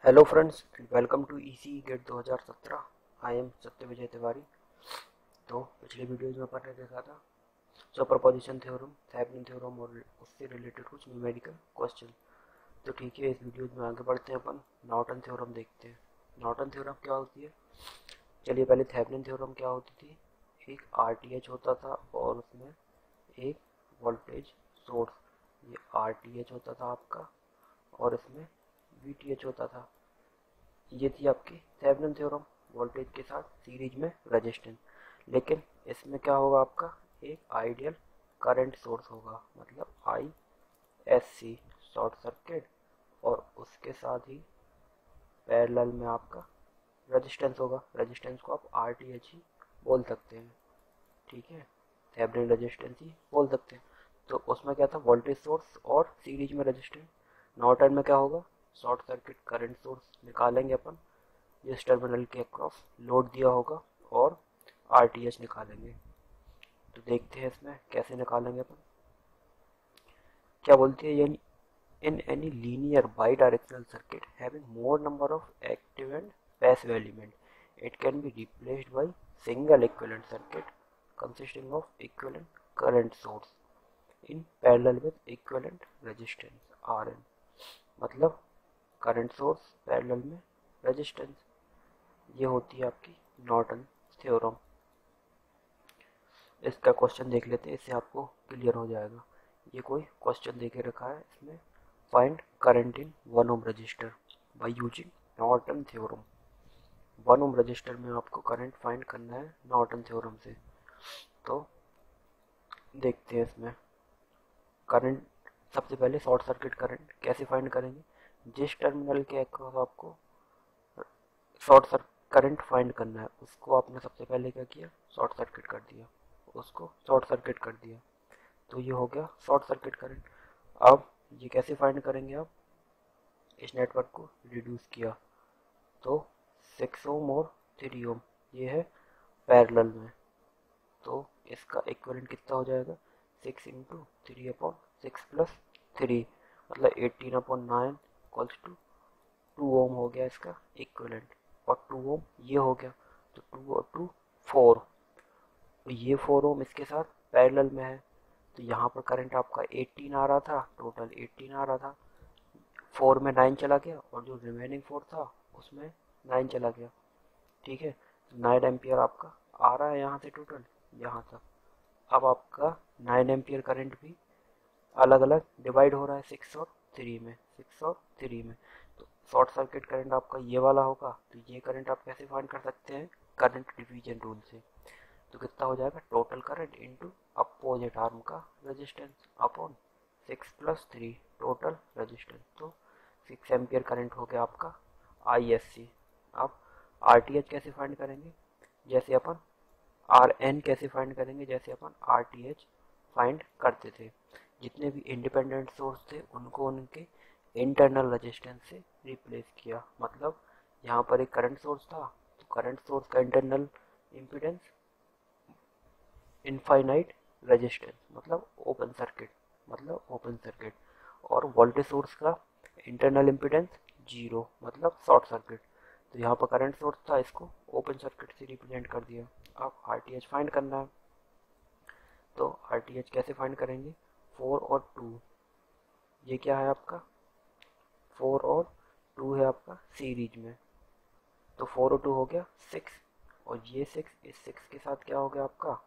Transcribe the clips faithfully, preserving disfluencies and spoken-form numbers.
Hello friends, welcome to EC GATE दो हज़ार सत्रह। आई एम सत्य विजय तिवारी। तो पिछले वीडियोज में अपन ने देखा था सुपरपोजिशन थ्योरम, थेवेनिन थ्योरम और उससे रिलेटेड कुछ न्यूमेरिकल क्वेश्चन। तो ठीक है, इस वीडियो में आगे बढ़ते हैं, अपन नॉर्टन थ्योरम देखते हैं। नॉर्टन थ्योरम क्या होती है? चलिए पहले थेवेनिन थ्योरम क्या होती थी। एक आरटीएच होता था और उसमें एक वोल्टेज सोर्स, ये आरटीएच होता था आपका, और इसमें वीटीएच होता था। ये थी आपकी थेवेनिन थ्योरम, वोल्टेज के साथ सीरीज में रेजिस्टेंस। लेकिन इसमें क्या होगा, आपका एक आइडियल करंट सोर्स होगा, मतलब I S C short circuit, और उसके साथ ही पैरेलल में आपका रेजिस्टेंस होगा। रेजिस्टेंस को आप आर टी एच ही बोल सकते हैं, ठीक है, थेवेनिन रेजिस्टेंस ही बोल सकते हैं। तो उसमें क्या था, वोल्टेज सोर्स और सीरीज में रेजिस्टेंस। नॉर्टन में क्या होगा, शॉर्ट सर्किट करंट सोर्स निकालेंगे अपन, जिस टर्मिनल के अक्रॉस लोड दिया होगा, और आरटीएच निकालेंगे। तो देखते हैं इसमें कैसे निकालेंगे अपन। क्या बोलती है, यानी in any linear bidirectional circuit having more number of active and passive element, it can be replaced by single equivalent circuit consisting of equivalent current source in parallel with equivalent resistance R N। मतलब current source parallel में resistance, ये होती है आपकी Norton theorem. इसका question देख लेते हैं, इससे आपको क्लियर हो जाएगा। ये कोई क्वेश्चन दे के रखा है, इसमें find current in one ohm resistor by using Norton theorem. One ohm resistor में आपको करंट फाइंड करना है नॉर्टन थ्योरम से। तो देखते हैं इसमें करंट। सबसे पहले शॉर्ट सर्किट करंट कैसे फाइंड करेंगे, जिस टर्मिनल के अक्रॉस आपको शॉर्ट सर्किट करंट फाइंड करना है, उसको आपने सबसे पहले क्या किया, शॉर्ट सर्किट कर दिया, उसको शॉर्ट सर्किट कर दिया। तो ये हो गया शॉर्ट सर्किट करंट। अब ये कैसे फाइंड करेंगे आप, इस नेटवर्क को रिड्यूस किया तो सिक्स ओम और थ्री ओम ये है पैरेलल में, तो इसका इक्विवेलेंट कितना हो जाएगा, six into three upon six plus three, मतलब eighteen upon nine equals to two ohm हो गया इसका इक्विवेलेंट। और टू ओम ये हो गया, तो टू और टू फोर, तो ये फोर ओम इसके साथ पैरेलल में है। तो यहाँ पर करंट आपका एटीन आ रहा था, टोटल एटीन आ रहा था, फोर में नाइन चला गया, और जो रिमेनिंग फोर था उसमें नाइन चला गया, ठीक है। तो नाइन एम्पियर आपका आ रहा है यहाँ से टोटल यहाँ तक। अब आपका नाइन एम्पियर करंट भी अलग अलग डिवाइड हो रहा है सिक्स और थ्री में, सिक्स और थ्री में। तो शॉर्ट सर्किट करंट आपका ये वाला होगा। तो ये करंट आप कैसे फाइंड कर सकते हैं, करंट डिवीजन रूल से। तो कितना हो जाएगा, total current into opposite arm का resistance upon six plus three total resistance. तो सिक्स एम्पियर करंट हो गया आपका आई एस सी। अब आर टी एच कैसे फाइंड करेंगे, जैसे अपन आर एन कैसे फाइंड करेंगे, जैसे अपन आर टी एच फाइंड करते थे। जितने भी इंडिपेंडेंट सोर्स थे उनको उनके इंटरनल रेजिस्टेंस से रिप्लेस किया। मतलब यहाँ पर एक करंट सोर्स था, तो करंट सोर्स का इंटरनल इम्पीडेंस इनफाइनाइट रेजिस्टेंस, मतलब ओपन सर्किट, मतलब ओपन सर्किट। और वोल्टेज सोर्स का इंटरनल इम्पीडेंस जीरो, मतलब शॉर्ट सर्किट। तो यहाँ पर करंट सोर्स था, इसको ओपन सर्किट से रिप्रेजेंट कर दिया। अब आरटीएच फाइंड करना है, तो आरटीएच कैसे फाइंड करेंगे, फोर और टू, ये क्या है आपका, फोर और टू है आपका सीरीज में। तो फोर और टू हो गया सिक्स, और ये सिक्स इस सिक्स के साथ क्या हो गया आपका,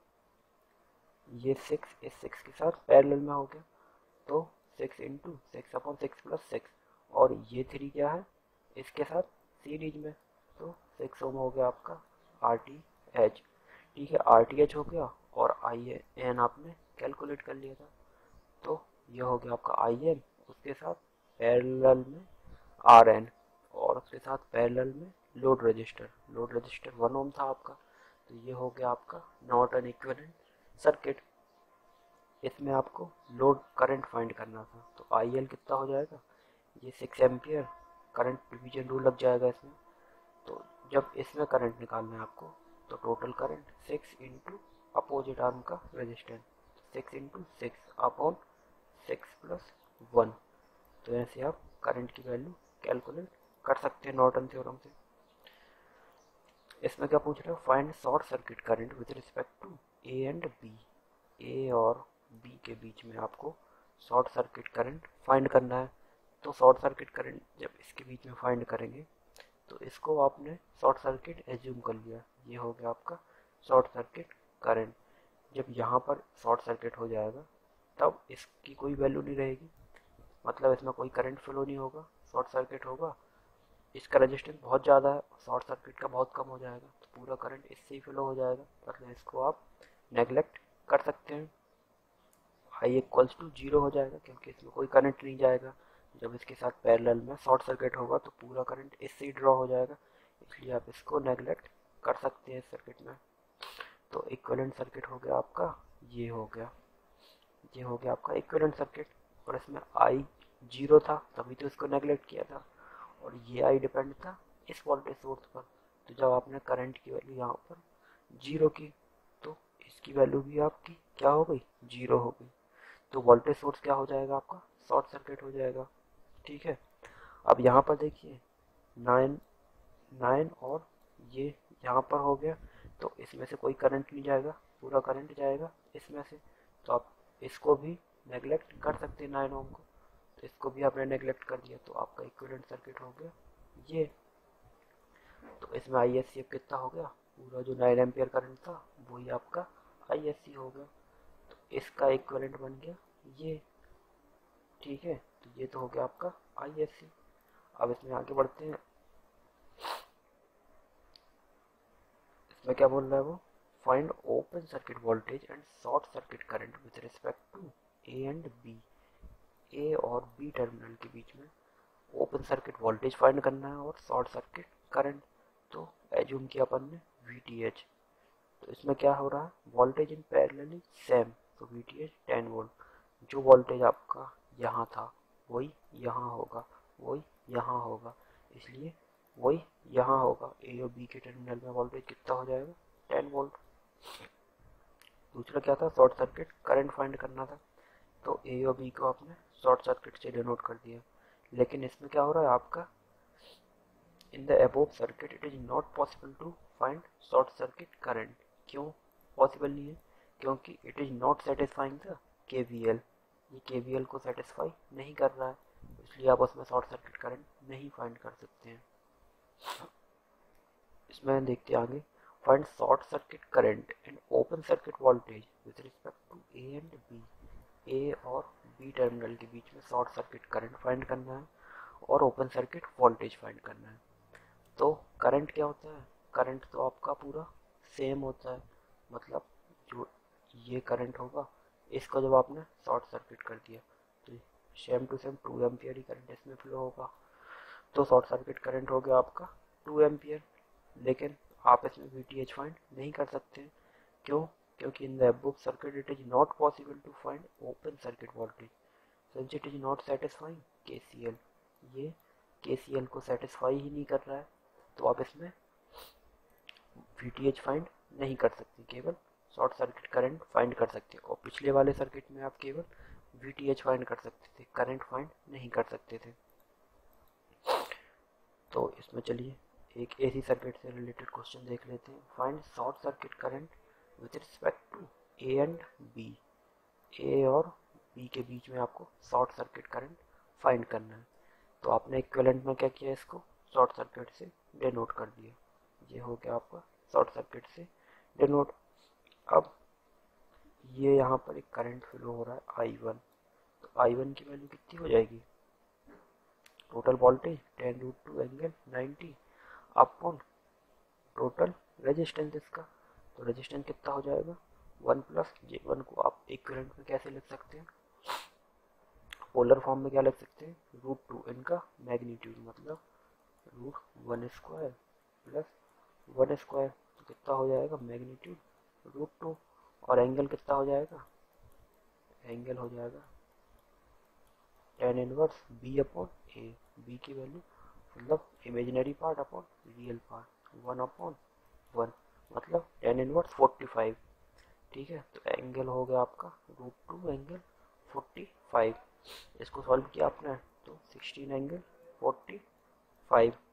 ये सिक्स इस सिक्स के साथ पैरेलल में हो गया। तो six into six upon six plus six, और ये थ्री क्या है, इसके साथ सीरीज में। तो सिक्स ओम हो गया आपका आर टी एच, ठीक है, आर टी एच हो गया। और आई एन आपने कैलकुलेट कर लिया था, तो ये हो गया आपका आई एन, उसके साथ पैरेलल में आर एन, और उसके साथ पैरेलल में load resistor. Load resistor one ohm था आपका। तो ये हो गया आपका नॉर्टन इक्विवेलेंट सर्किट। इसमें आपको लोड करंट फाइंड करना था, तो आई एल कितना हो जाएगा, ये six ampere current division rule लग जाएगा इसमें। तो जब इसमें करंट निकालना है आपको, तो total current six into opposite arm का resistance, six into six upon six plus one. तो ऐसे आप करंट की वैल्यू कैलकुलेट कर सकते हैं नॉर्टन थ्योरम से। इसमें क्या पूछ रहे हो, find short circuit current with respect to A and B. A और बी के बीच में आपको शॉर्ट सर्किट करंट फाइंड करना है। तो शॉर्ट सर्किट करंट जब इसके बीच में फाइंड करेंगे तो इसको आपने शॉर्ट सर्किट एज्यूम कर लिया, ये हो गया आपका शॉर्ट सर्किट करंट। जब यहाँ पर शॉर्ट सर्किट हो जाएगा तब इसकी कोई वैल्यू नहीं रहेगी, मतलब इसमें कोई करंट फ्लो नहीं होगा, शॉर्ट सर्किट होगा। इसका रेजिस्टेंस बहुत ज़्यादा है, शॉर्ट सर्किट का बहुत कम हो जाएगा, तो पूरा करंट इससे ही फ्लो हो जाएगा, मतलब इसको आप नेगलेक्ट कर सकते हैं। आई इक्वल्स टू जीरो हो जाएगा क्योंकि इसमें कोई करंट नहीं जाएगा। जब इसके साथ पैरेलल में शॉर्ट सर्किट होगा तो पूरा करंट इससे ही ड्रॉ हो जाएगा, इसलिए आप इसको नेगलेक्ट कर सकते हैं इस सर्किट में। तो इक्विवेलेंट सर्किट हो गया आपका, ये हो गया ये हो गया आपका इक्विवेलेंट सर्किट। और इसमें आई जीरो था तभी तो इसको नेगलेक्ट किया था, और ये आई डिपेंड था इस वोल्टेज सोर्स पर। तो जब आपने करंट की वैल्यू यहाँ पर जीरो की तो इसकी वैल्यू भी आपकी क्या हो गई, जीरो हो गई। तो वोल्टेज सोर्स क्या हो जाएगा आपका, शॉर्ट सर्किट हो जाएगा। ठीक है, अब यहाँ पर देखिए नाइन नाइन और ये यहाँ पर हो गया, तो इसमें से कोई करंट नहीं जाएगा, पूरा करंट जाएगा इसमें से। तो आप इसको भी नेगलेक्ट कर सकते हैं नाइन ओम को, तो इसको भी आपने नेगलेक्ट कर दिया, तो आपका इक्विवेलेंट सर्किट हो गया ये। तो इसमें आई एस सी अब कितना हो गया, पूरा जो नाइन एम्पियर करंट था वही आपका आई एस सी हो गया, तो इसका इक्विवेलेंट बन गया ये। ठीक है, तो ये तो हो गया आपका आई एस सी। अब इसमें आगे बढ़ते हैं, इसमें क्या बोल रहा है वो, find open circuit voltage and short circuit current with respect to A and B. A और बी टर्मिनल के बीच में ओपन सर्किट वोल्टेज फाइंड करना है और शॉर्ट सर्किट करंट। तो एज्यूम किया अपन ने वी टी एच, तो इसमें क्या हो रहा है, वोल्टेज इन पैरेलली सेम, तो V T H ten volt. जो वोल्टेज आपका यहाँ था वही यहाँ होगा, वही यहाँ होगा, इसलिए वही यहाँ होगा। ए और बी के टर्मिनल में वोल्टेज कितना हो जाएगा, टेन वोल्ट। दूसरा क्या था, शॉर्ट सर्किट करंट फाइंड करना था, तो ए और बी को आपने शॉर्ट सर्किट से डिनोट कर दिया। लेकिन इसमें क्या हो रहा है आपका, in the above circuit it is not possible to find short circuit current. क्यों पॉसिबल नहीं है, क्योंकि it is not satisfying the K V L, ये के वी एल को सेटिस्फाई नहीं कर रहा है, इसलिए आप उसमें शॉर्ट सर्किट करंट नहीं फाइंड कर सकते हैं। इसमें देखते हैं आगे, find short circuit current and open circuit voltage with respect to A and B. A और बी टर्मिनल के बीच में शॉर्ट सर्किट करंट फाइंड करना है और ओपन सर्किट वोल्टेज फाइंड करना है। तो करंट क्या होता है, करंट तो आपका पूरा सेम होता है, मतलब जो ये करंट होगा इसको जब आपने शॉर्ट सर्किट कर दिया तो same to same two ampere ही करंट इसमें फ्लो होगा, तो शॉर्ट सर्किट करंट हो गया आपका टू एम्पियर। लेकिन आप इसमें वी टी एच फाइंड नहीं कर सकते, क्यों, क्योंकि in the above circuit it is not possible to find open circuit voltage since it is not satisfying K C L. ये के सी एल को सेटिस्फाई ही नहीं कर रहा है, तो आप इसमें वी टी एच फाइंड नहीं कर सकते, केवल शॉर्ट सर्किट करंट फाइंड कर सकते। और पिछले वाले सर्किट में आप केवल वी टी एच फाइंड कर सकते थे, करंट फाइंड नहीं कर सकते थे। तो इसमें चलिए एक एसी सर्किट से रिलेटेड क्वेश्चन देख लेते हैं। Find short circuit current with respect to A and B. A और बी के बीच में आपको शॉर्ट सर्किट करंट फाइंड करना है। तो आपने इक्विवेलेंट में क्या किया, इसको शॉर्ट सर्किट से डिनोट कर दिया, ये हो गया आपका शॉर्ट सर्किट से डिनोट। अब ये यहाँ पर एक करंट फ्लो हो रहा है आई वन, तो आई वन की वैल्यू कितनी हो जाएगी, total voltage ten root two angle ninety upon total resistance इसका, तो रेजिस्टेंस कितना हो जाएगा, वन प्लस जे वन को आप इक्विवेलेंट में कैसे लिख सकते हैं, पोलर फॉर्म में क्या लिख सकते हैं, रूट टू इनका मैग्नीट्यूड, मतलब root one square plus one square, तो कितना हो जाएगा मैग्नीट्यूड रूट टू, और एंगल कितना हो जाएगा, एंगल हो जाएगा tan inverse B upon A, B की वैल्यू मतलब imaginary part upon real part, one upon one, मतलब टेन इनवर्स फोर्टी फाइव। ठीक है, तो एंगल हो गया आपका root two angle forty five. इसको सॉल्व किया आपने तो sixteen angle forty five,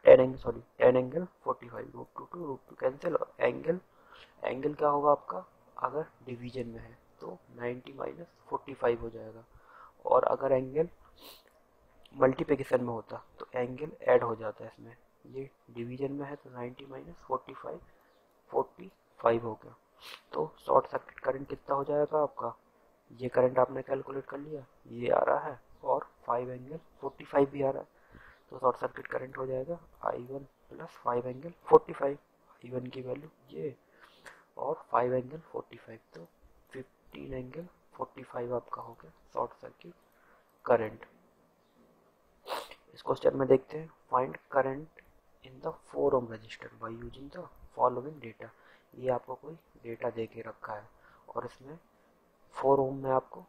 ten angle sorry ten angle forty five, root two two root two cancel, और एंगल एंगल क्या होगा आपका, अगर डिवीजन में है तो नाइन्टी माइनस फोर्टी फाइव हो जाएगा, और अगर एंगल मल्टीप्लिकेशन में होता तो एंगल ऐड हो जाता है इसमें, ये डिवीजन में है तो ninety minus forty five forty five हो गया। तो शॉर्ट सर्किट करंट कितना हो जाएगा आपका, ये करंट आपने कैलकुलेट कर लिया, ये आ रहा है और फाइव एंगल फोर्टी फाइव भी आ रहा है, तो शॉर्ट सर्किट करंट हो जाएगा I one plus five angle forty five, I one की वैल्यू ये और फाइव एंगल फोर्टी फाइव, तो फिफ्टीन एंगल फोर्टी फाइव आपका हो गया शॉर्ट सर्किट करंट। इस क्वेश्चन में देखते हैं, find current in the four ohm resistor by using the following data. ये आपको कोई डेटा दे के रखा है और इसमें फोर ओम में आपको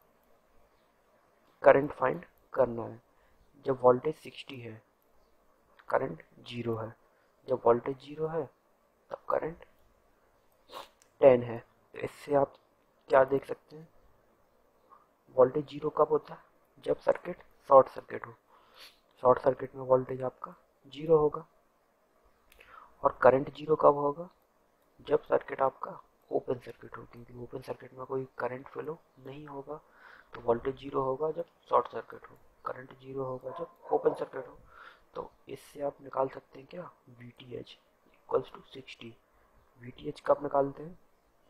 करंट फाइंड करना है। जब वोल्टेज सिक्सटी है करंट जीरो है, जब वोल्टेज जीरो है तब करंट टेन है। तो इससे आप क्या देख सकते हैं, वोल्टेज जीरो कब होता है, जब सर्किट शॉर्ट सर्किट हो, शॉर्ट सर्किट में वोल्टेज आपका जीरो होगा। और करंट जीरो कब होगा, जब सर्किट आपका ओपन सर्किट हो, क्योंकि ओपन सर्किट में कोई करंट फ्लो नहीं होगा, तो वोल्टेज जीरो होगा जब शॉर्ट सर्किट हो, करंट जीरो होगा जब ओपन सर्किट हो। तो इससे आप निकाल सकते हैं क्या, V T H equals to sixty. V T H कब निकालते हैं,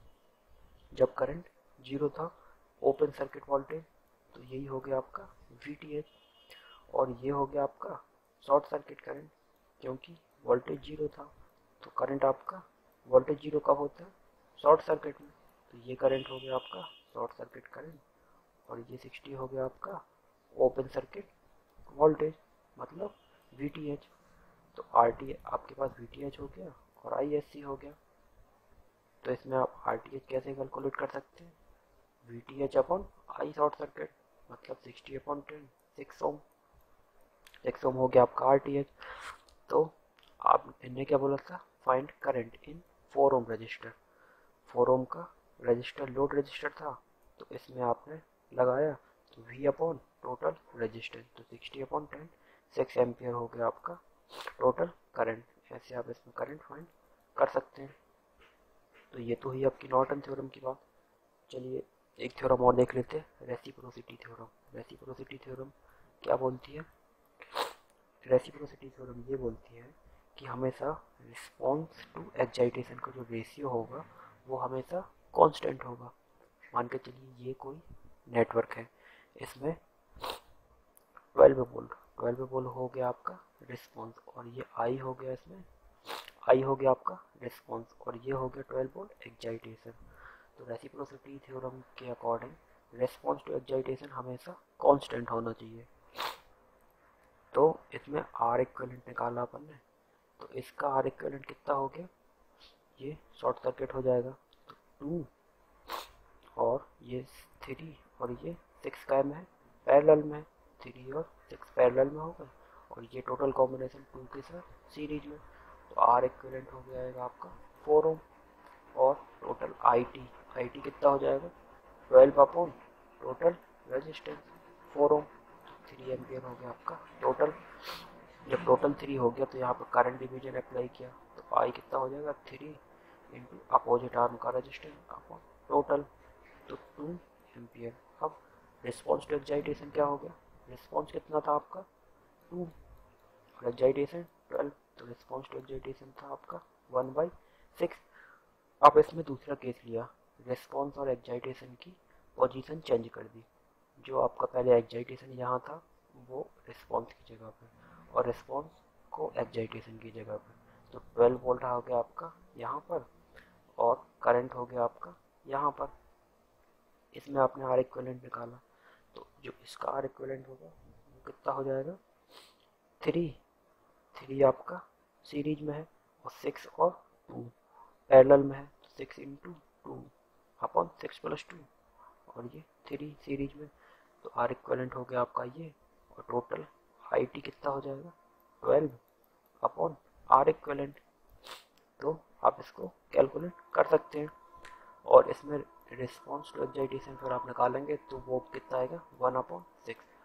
जब करंट जीरो था, ओपन सर्किट वोल्टेज, तो यही हो गया आपका वी टी एच। और ये हो गया आपका शॉर्ट सर्किट करंट, क्योंकि वोल्टेज जीरो था, तो करंट आपका वोल्टेज जीरो कब होता है, शॉर्ट सर्किट में, तो ये करंट हो गया आपका शॉर्ट सर्किट करंट। और ये सिक्सटी हो गया आपका ओपन सर्किट वोल्टेज, मतलब वी टी एच। तो आर टी आपके पास वी टी एच हो गया और आई एस सी हो गया। तो इसमें आप आर टी एच कैसे कैलकुलेट कर सकते हैं, V T H upon I short circuit, मतलब sixty upon ten, six ohm, six ohm हो गया आपका आर टी एच। तो आप इन्हें क्या बोला था, find current in four ohm resistor, four ohm का रजिस्टर लोड रजिस्टर था, तो इसमें आपने लगाया तो V अपॉन टोटल रजिस्टेंस, तो sixty upon ten, six ampere हो गया आपका टोटल करंट। ऐसे आप इसमें करंट फाइंड कर सकते हैं। तो ये तो ही आपकी नॉर्टन थ्योरम की बात। चलिए एक थ्योरम और देख लेते हैं, रेसिप्रोसिटी थ्योरम। रेसिप्रोसिटी थ्योरम क्या बोलती है, रेसिप्रोसिटी थ्योरम ये बोलती है कि हमेशा रिस्पॉन्स टू एक्साइटेशन का जो रेशियो होगा वो हमेशा कांस्टेंट होगा। मान के चलिए ये कोई नेटवर्क है, इसमें ट्वेल्व वोल्ट ट्वेल्व वोल्ट हो गया आपका रिस्पॉन्स, और ये आई हो गया, इसमें आई हो गया आपका रिस्पॉन्स, और ये हो गया ट्वेल्व वोल्ट एक्साइटेशन। तो रेसिप्रोसिटी थ्योरम के अकॉर्डिंग रिस्पॉन्स टू एक्साइटेशन हमेशा कांस्टेंट होना चाहिए। तो इसमें आर इक्विवेलेंट निकाला अपन ने, तो इसका आर इक्विवेलेंट कितना हो गया, ये शॉर्ट सर्किट हो जाएगा, तो टू और ये थ्री और ये सिक्स का में है, पैरेलल में, थ्री और सिक्स पैरेलल में हो गए, और ये टोटल कॉम्बिनेशन टू के साथ सीरीज में। तो आर इक्विवेलेंट हो जाएगा आपका फोर ओम, और total I T I T कितना हो जाएगा, twelve upon total resistance four ohm, three ampere हो गया आपका टोटल। जब टोटल थ्री हो गया तो यहाँ पर करंट डिवीजन अप्लाई किया, तो आई कितना हो जाएगा, थ्री इंटू अपोजिट आर्म का रेजिस्टेंस अपॉन टोटल, तो टू एम्पियर। अब रिस्पॉन्स टू एक्साइटेशन क्या हो गया, रिस्पॉन्स कितना था आपका टू और एक्साइटेशन ट्वेल्व, तो रिस्पॉन्स टू एक्साइटेशन था आपका वन बाई सिक्स। अब इसमें दूसरा केस लिया, रिस्पॉन्स और एक्साइटेशन की पोजीशन चेंज कर दी, जो आपका पहले एक्साइटेशन यहाँ था वो रिस्पॉन्स की जगह पे, और रिस्पॉन्स को एक्साइटेशन की जगह पे, तो ट्वेल्व वोल्ट हो गया आपका यहाँ पर, और करंट हो गया आपका यहाँ पर। इसमें आपने आर इक्विवेलेंट निकाला, तो जो इसका आर इक्विवेलेंट होगा वो कितना हो जाएगा, थ्री थ्री आपका सीरीज में है, और सिक्स और टू पैरेलल में है, तो six into two upon six plus two, और ये थ्री सीरीज में, तो आर इक्विवेलेंट हो गया आपका ये, और टोटल आई टी कितना हो जाएगा, ट्वेल्व अपॉन आर इक्विवेलेंट। तो आप इसको कैलकुलेट कर सकते हैं, और इसमें रिस्पॉन्स टू एक्साइटेशन फिर आप निकालेंगे तो वो कितना आएगा, वन अपॉन सिक्स,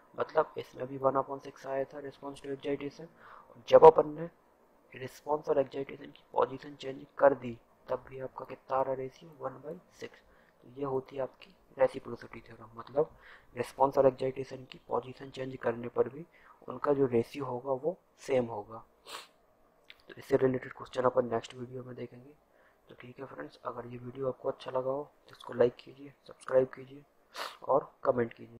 मतलब इसमें भी वन अपॉन सिक्स आया था रिस्पॉन्स टू एक्साइटेशन। जब अपन ने रिस्पॉन्स और एक्साइटेशन की पोजीशन चेंज कर दी तब भी आपका कितना आ रहा रेशियो वन बाई सिक्स। तो ये होती है आपकी रेसिप्रोसिटी थ्योरम। मतलब रिस्पॉन्स और एक्साइटेशन की पोजीशन चेंज करने पर भी उनका जो रेशियो होगा वो सेम होगा। तो इससे रिलेटेड क्वेश्चन अपन नेक्स्ट वीडियो में देखेंगे। तो ठीक है फ्रेंड्स, अगर ये वीडियो आपको अच्छा लगा हो तो इसको लाइक कीजिए, सब्सक्राइब कीजिए और कमेंट कीजिए।